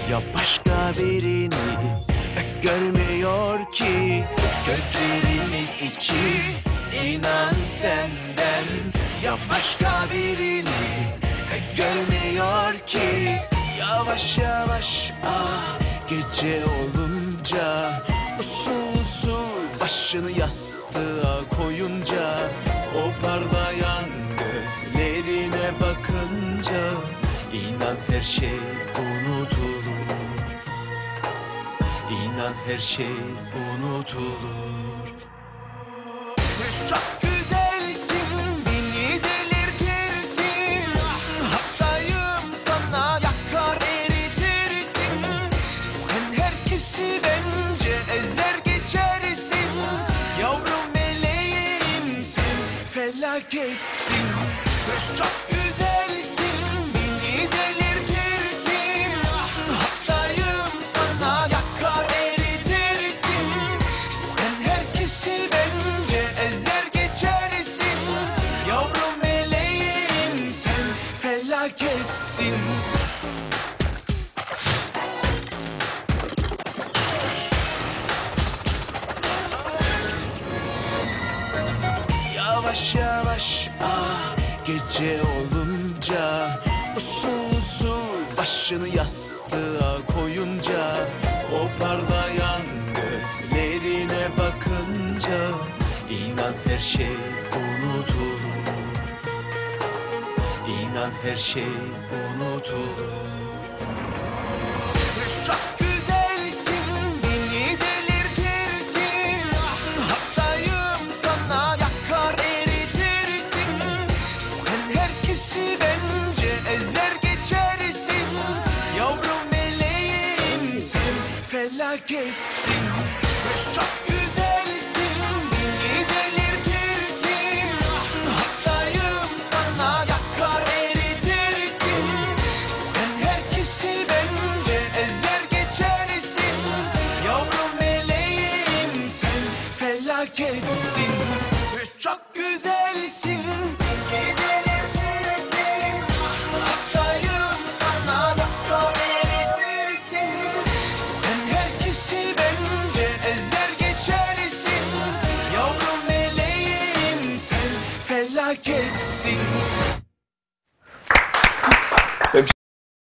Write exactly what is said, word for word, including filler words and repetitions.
Ya başka birini görmüyor ki gözlerimin içi, inan senden. Ya başka birini görmüyor ki. Yavaş yavaş ah, gece olunca, usul usul başını yastığa koyunca, o parlayan gözlerine bakınca, inan her şey unutulur. İnan her şey unutulur. Çok güzelsin, beni delirtirsin. Hastayım sana, yakar eritirsin. Sen herkesi bence ezer geçersin. Yavrum meleğim, sen felaketsin. Çok güzelsin, beni delirtirsin. Hastayım sana, yakar eritirsin. Sen herkesi bence ezer geçersin. Yavrum meleğim, sen felaketsin. Yavaş yavaş ah, gece olunca, usul usul başını yastığa koyunca, o parlayan gözlerine bakınca, inan her şey unutulur. İnan her şey unutulur. Çok güzelsin, beni delirtirsin. Hastayım sana, yakar eritirsin. Sen herkesi bence ezer geçersin. Yavrum meleğim, sen felaketsin. Çok güzelsin, beni delirtirsin. Hastayım sana, yakar eritirsin. Sen herkesi bence ezer geçersin. Yavrum meleğim, sen felaketsin. Çok güzelsin, beni delirtirsin. Hastayım sana, yakar eritirsin. Sen herkesi bence ezer geçersin. Yavrum meleğim, sen felaketsin.